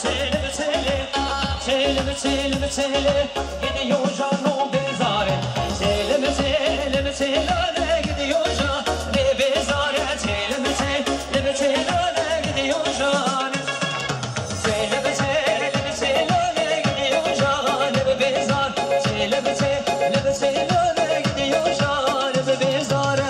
mesele gidiyor canım bezare mesele mesele mesele gidiyor canım bezare mesele mesele mesele gidiyor canım mesele mesele mesele gidiyor canım bezare mesele mesele mesele gidiyor canım bezare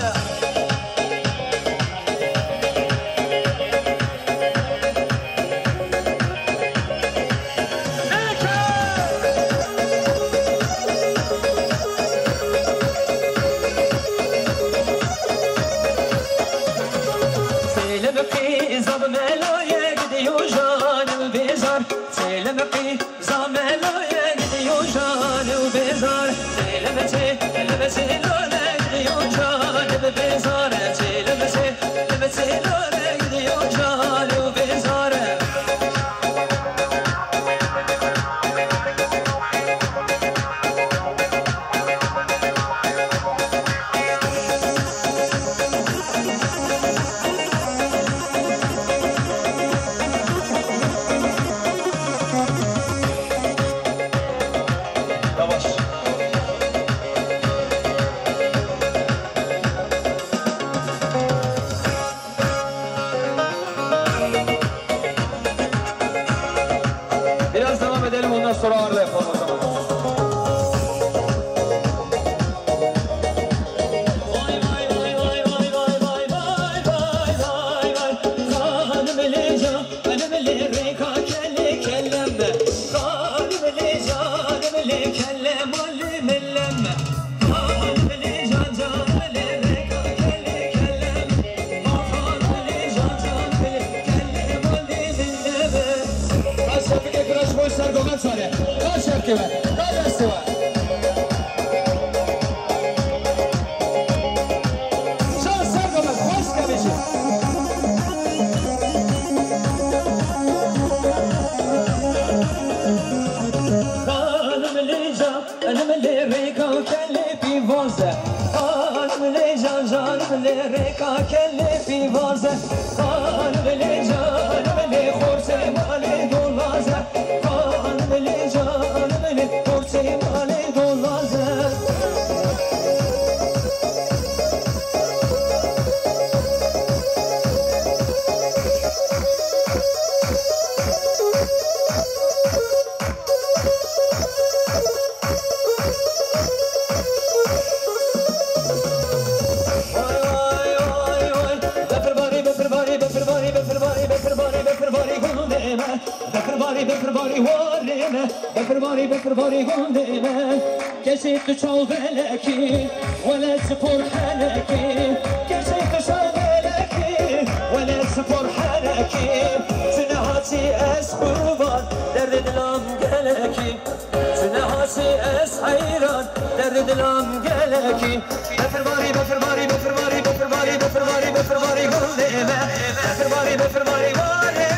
Biraz devam edelim ondan sonra ağırla yapalım o zaman. كشيت شوفلكي ولا تفور حالكي كشيت شوفلكي ولا تفور حالكي سنهاتي اسبوبان درد لام قلكي سنهاتي اس حيران درد لام قلكي بفر باري بفر باري بفر باري بفر باري بفر باري بفر باري قلبي بفر باري بفر باري باري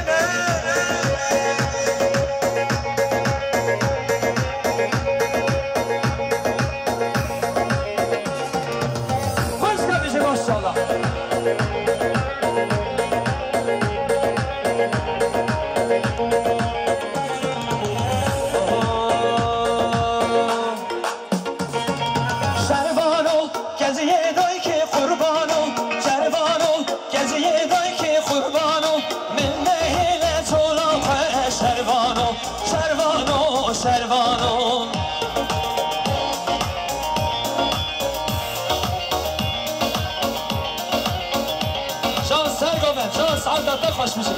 خوش میشه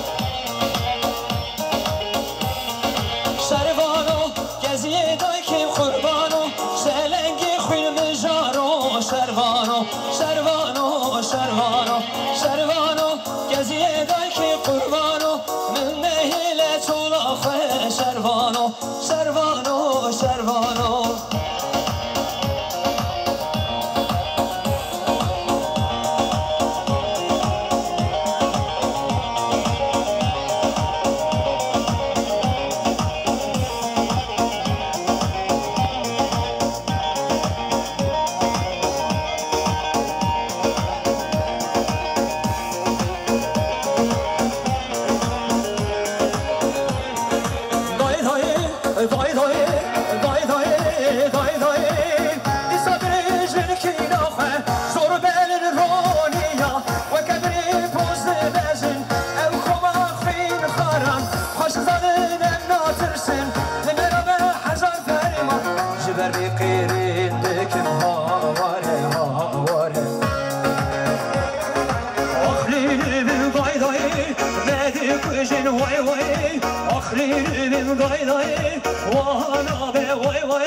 شروانو گزیه دای که قربانو سلنگی خوی مجارو شروانو شروانو شروانو شروانو گزیه دای که قربانو من نهیله طولا خواه شروانو شروانو شروانو قیرین دکم هاواره هاواره آخلیلی من قایدایی ندی کشین وای وای آخلیلی من قایدایی وانا به وای وای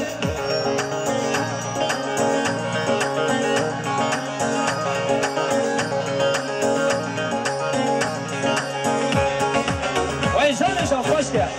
وای جانشان خوش کرد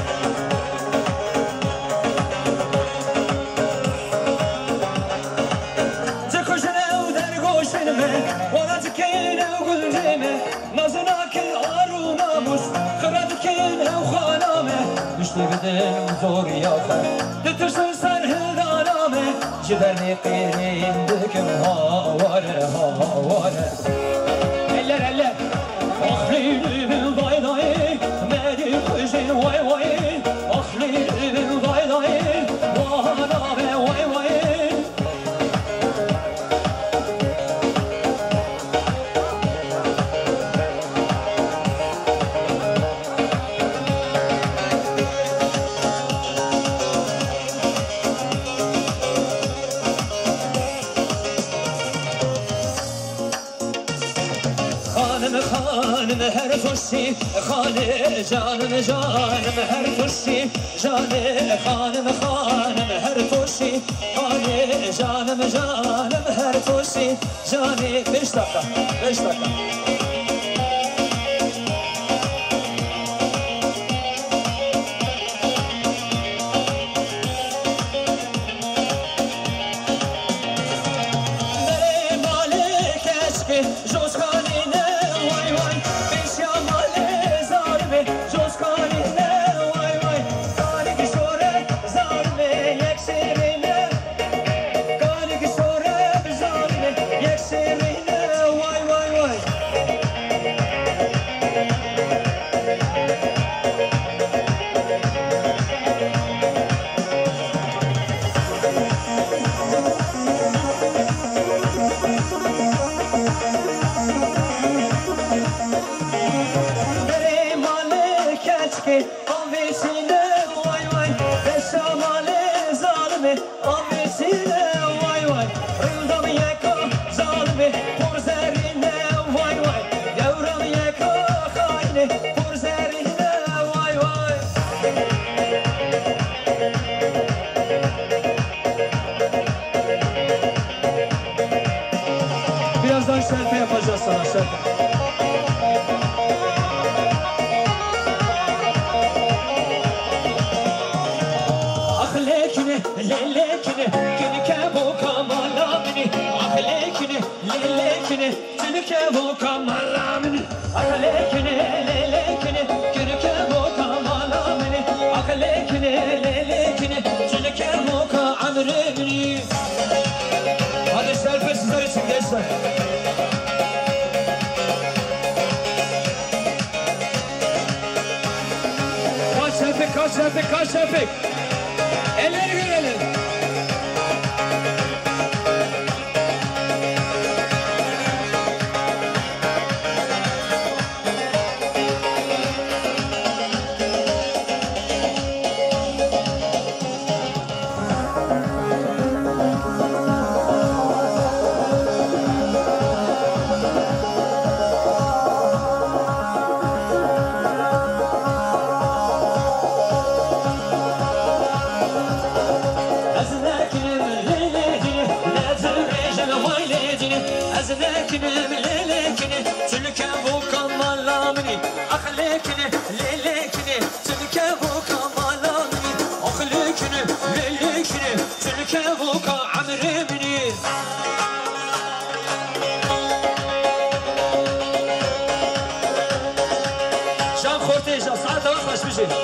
بدن زور ياخذ تترسل سرهل دانامه جبرني قيرين دكم هاواره هاواره eller eller أخليلي من ضايضاي مادي خشين واي واي أخليلي من ضايضاي وانا واي واي خانم هر فرسی خانه جانم جانم هر فرسی جانه خانم هر فرسی خانه جانم جانم هر فرسی جانه 5 dakika 5 dakika Birazdan selfie yapacağız sana selfie. Ahlekini, lelekini, günüke bu kamalamini. Ahlekini, lelekini, günüke bu kamalamini. Ahlekini, lelekini, günüke bu kamalamini. Ahlekini, lelekini, günüke bu kamalamini. Hadi selfie sizler için gençler. Kaç selfie, kaç selfie. Elleri görelim. Azlekini, lelekini, tülke bu kamalamini. Ahlekini, lelekini, tülke bu kamalamini. Ahlekini, lelekini, tülke bu kamalamini. Can Kortej, saate bakmış bir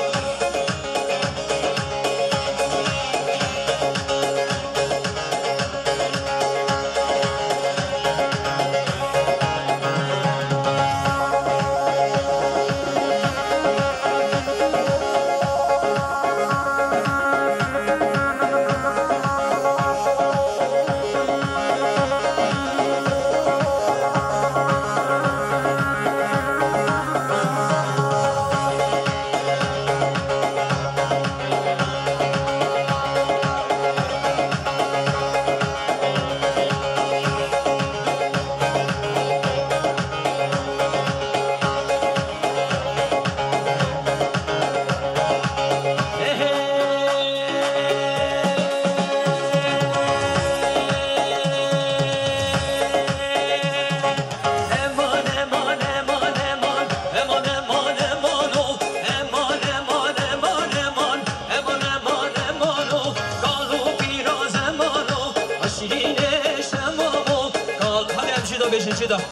شده